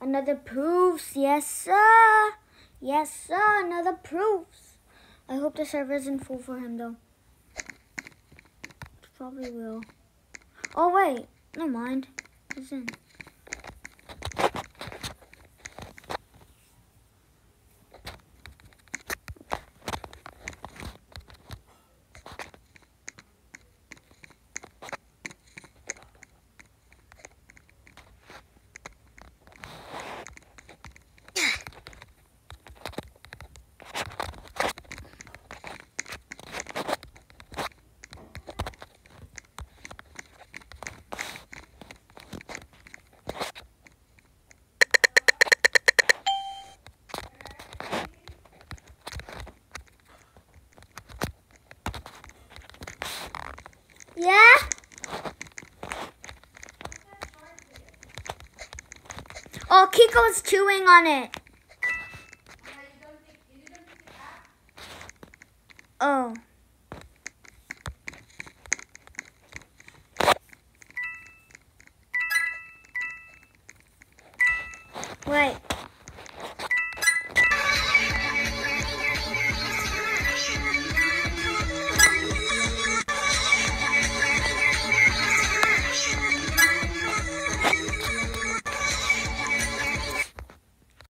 another proofs. Yes, sir. Yes, sir. Another proofs. I hope the server isn't full for him, though. It probably will. Oh, wait. Never mind. He's in. Yeah? Oh, Kiko's chewing on it. Oh. Wait.